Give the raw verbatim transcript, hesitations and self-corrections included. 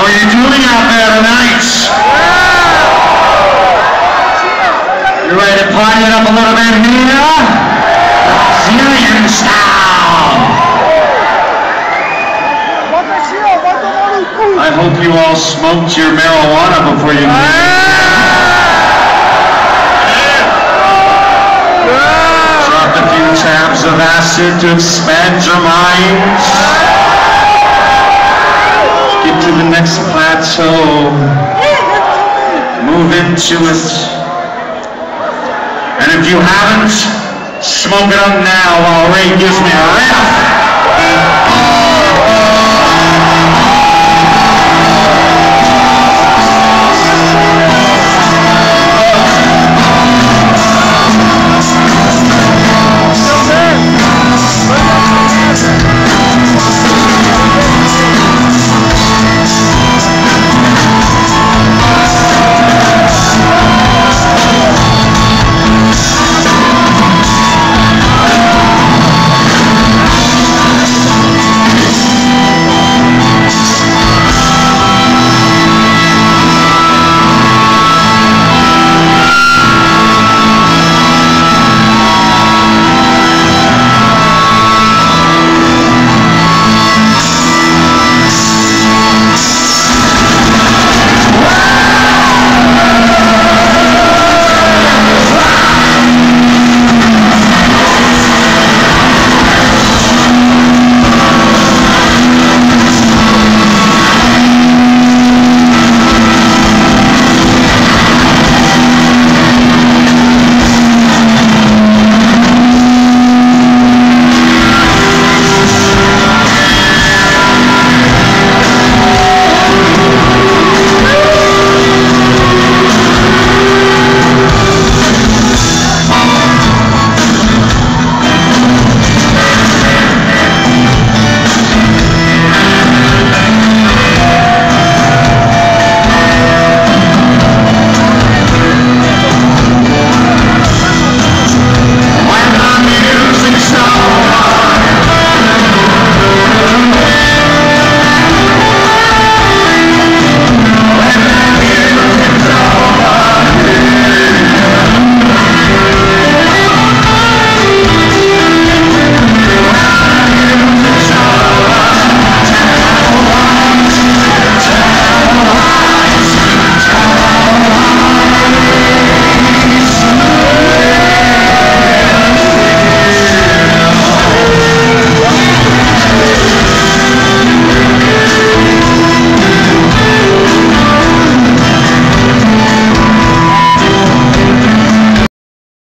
are you doing out there tonight? You ready to party it up a little bit here? Brazilian style. I hope you all smoked your marijuana before you leave. Dropped a few tabs of acid to expand your minds. Get to the next plateau. Move into it. And if you haven't, smoke it up now while Ray gives me a riff.